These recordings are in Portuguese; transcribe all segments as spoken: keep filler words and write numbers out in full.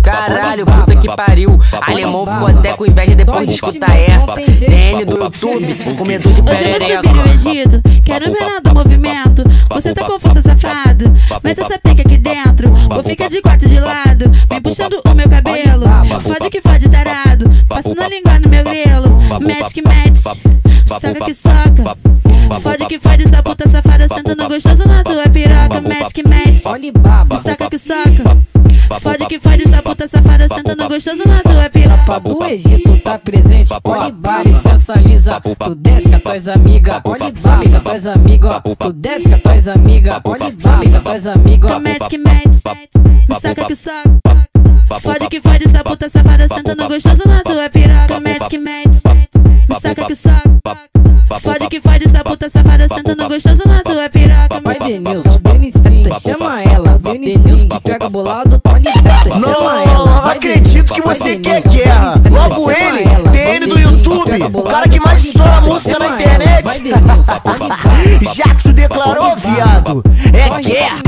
Caralho, puta que pariu. Alemão ficou até com inveja depois de escutar essa. D N do YouTube, comedor de perereca. Hoje eu vou subir o Egito, quero ver nada do movimento. Você tá com força, safado, mete essa pica aqui dentro. Vou ficar de quatro de lado, vem puxando o meu cabelo. Fode que fode tarado, passando a língua no meu grelo. Mete que mete, soca que soca. Fode que fode essa puta safada, sentando gostoso na tua piroca. Mete que mete, soca que soca. Fode que fode essa puta safada, sentando gostoso na tua piroca. Tropa do Egito tá presente, olha e sensualiza. Tu desce com as tuas amigas, olha e sobe com as tuas amigas. Tu desce com as tuas amigas, olha e sobe com as tuas amigas. Mete que mete, soca que soca. Fode que fode essa puta safada, sentando gostoso na tua piroca. Mete que mete, soca que soca. Fode que fode essa puta safada, sentando gostoso na tua piroca. Vai Denilson, Benicinho, chama ela. Denilson te pega bolado, olha e beta, chama ela. Não acredito que você quer guerra. Logo ele, D N do YouTube, o cara que mais estoura música na internet. Já que tu declarou, viado, é guerra.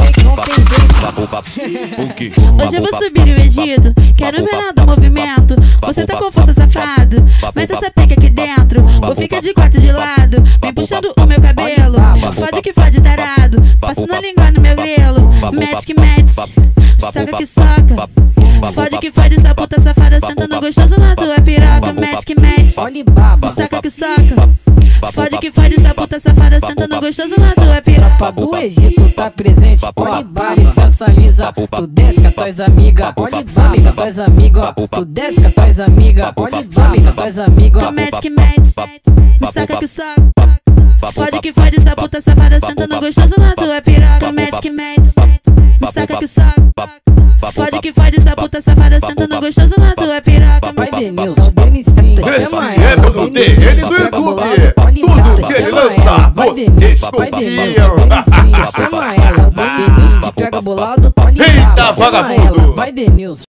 Hoje eu vou subir o Egito, quero ver nada do movimento. Você tá com força, safado, mete essa pica aqui dentro. Vou ficar de quatro de lado, vem puxando o meu cabelo. Fode que fode tarado, passando a língua no meu grelo. Mete que mete, soca que soca. Fode que fode essa puta safada, sentando gostoso na tua piroca. Mete que mete, soca que soca. Fode que fode essa puta safada, sentando gostoso na tua piroca. Tropa do Egito tá presente, olha e sensualiza. Tu desce com as tuas amigas, olha e sobe com as tuas amigas. Tu desce com as tuas amigas, olha e sobe com as tuas amigas. Mete que mete, soca que soca. Fode que fode essa puta safada, sentando gostoso na tua piroca. Mete que mete, soca que soca. Fode que fode essa puta safada, sentando gostoso na tua piroca. Vai Denilson, Benicinho, chama ela. É pelo D N do YouTube, tudo que ele lançar, Vai Denilson, Benicinho, chama ela. Denilson te pega bolado, olha e Eita, chama vagabundo. ela. Vai Denilson.